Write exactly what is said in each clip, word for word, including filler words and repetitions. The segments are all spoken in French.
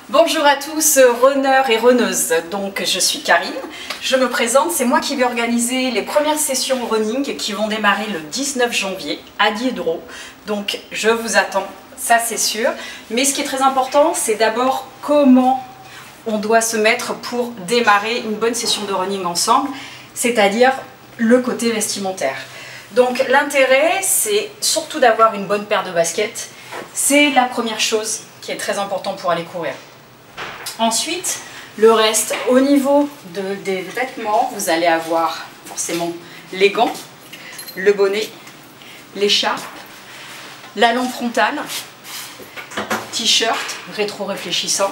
Bonjour à tous, runners et runneuses. Donc je suis Karine, je me présente, c'est moi qui vais organiser les premières sessions running qui vont démarrer le dix-neuf janvier à Diderot. Donc je vous attends, ça c'est sûr. Mais ce qui est très important, c'est d'abord comment on doit se mettre pour démarrer une bonne session de running ensemble, c'est-à-dire le côté vestimentaire. Donc l'intérêt, c'est surtout d'avoir une bonne paire de baskets. C'est la première chose qui est très important pour aller courir. Ensuite, le reste, au niveau de, des vêtements, vous allez avoir forcément les gants, le bonnet, l'écharpe, la lampe frontale, t-shirt rétro-réfléchissant.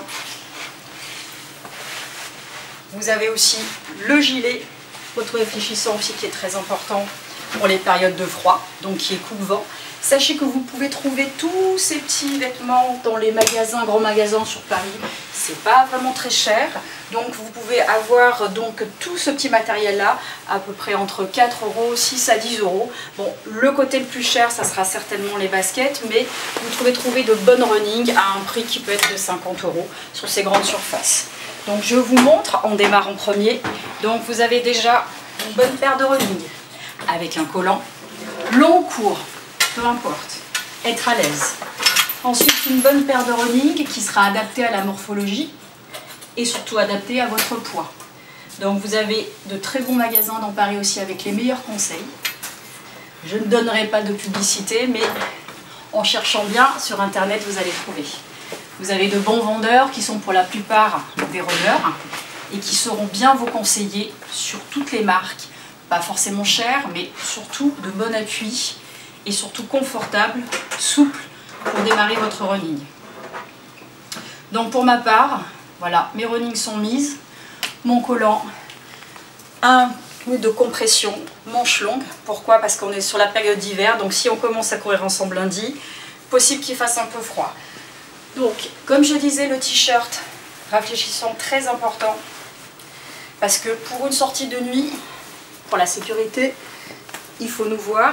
Vous avez aussi le gilet rétro-réfléchissant aussi qui est très important pour les périodes de froid, donc qui est coupe-vent. Sachez que vous pouvez trouver tous ces petits vêtements dans les magasins, grands magasins sur Paris. C'est pas vraiment très cher. Donc vous pouvez avoir donc tout ce petit matériel là à peu près entre quatre euros, six à dix euros. Bon, le côté le plus cher, ça sera certainement les baskets, mais vous pouvez trouver de bonnes running à un prix qui peut être de cinquante euros sur ces grandes surfaces. Donc je vous montre, on démarre en premier. Donc vous avez déjà une bonne paire de running avec un collant long, court, peu importe, être à l'aise. Ensuite, une bonne paire de running qui sera adaptée à la morphologie et surtout adaptée à votre poids. Donc vous avez de très bons magasins dans Paris aussi avec les meilleurs conseils. Je ne donnerai pas de publicité, mais en cherchant bien sur internet, vous allez trouver. Vous avez de bons vendeurs qui sont pour la plupart des runners et qui sauront bien vous conseiller sur toutes les marques. Pas forcément cher, mais surtout de bon appui et surtout confortable, souple pour démarrer votre running. Donc pour ma part, voilà, mes runnings sont mises, mon collant, un coup de compression, manche longue. Pourquoi? Parce qu'on est sur la période d'hiver, donc si on commence à courir ensemble lundi, possible qu'il fasse un peu froid. Donc, comme je disais, le t-shirt réfléchissant, très important, parce que pour une sortie de nuit, pour la sécurité, il faut nous voir.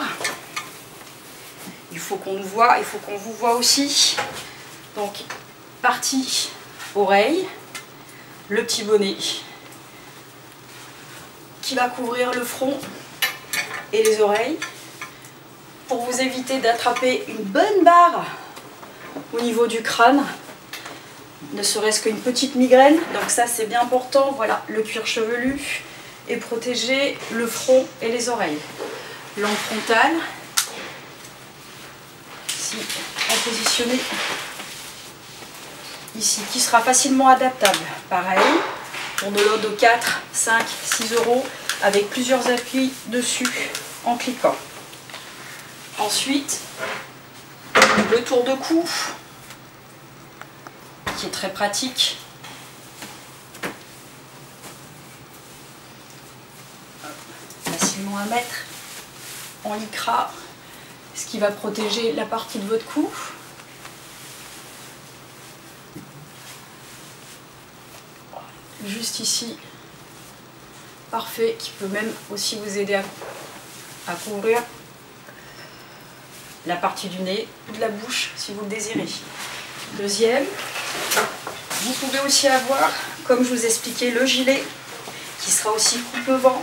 Il faut qu'on nous voit, il faut qu'on vous voit aussi. Donc, partie oreille, le petit bonnet qui va couvrir le front et les oreilles pour vous éviter d'attraper une bonne barre au niveau du crâne, ne serait-ce qu'une petite migraine. Donc ça, c'est bien important. Voilà, le cuir chevelu et protéger le front et les oreilles. Lampe frontale, ici, en positionné ici, qui sera facilement adaptable. Pareil, on de l'eau de quatre, cinq, six euros avec plusieurs appuis dessus en cliquant. Ensuite, le tour de cou, qui est très pratique. Facilement à mettre en lycra, ce qui va protéger la partie de votre cou. Juste ici, parfait, qui peut même aussi vous aider à, à couvrir la partie du nez ou de la bouche si vous le désirez. Deuxième, vous pouvez aussi avoir, comme je vous expliquais, le gilet qui sera aussi coupe-vent.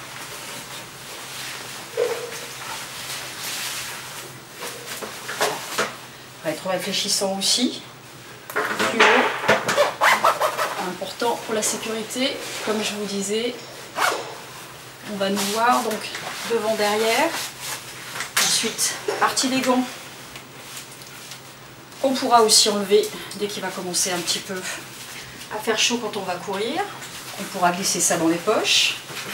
Rétro-réfléchissant aussi, fluo, important pour la sécurité, comme je vous disais, on va nous voir donc devant, derrière. Ensuite, partie des gants, on pourra aussi enlever dès qu'il va commencer un petit peu à faire chaud quand on va courir. On pourra glisser ça dans les poches.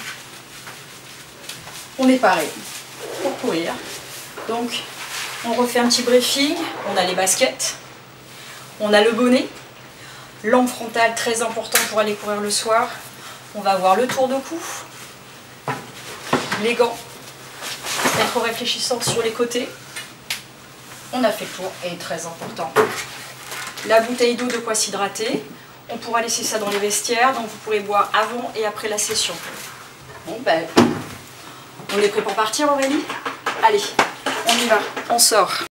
On est pareil pour courir. Donc, on refait un petit briefing. On a les baskets, on a le bonnet, lampe frontale très important pour aller courir le soir. On va avoir le tour de cou, les gants, rétro-réfléchissants sur les côtés. On a fait le tour et très important. La bouteille d'eau, de quoi s'hydrater. On pourra laisser ça dans les vestiaires, donc vous pourrez boire avant et après la session. Bon ben, on est prêt pour partir, Aurélie? Allez, on y va, on sort.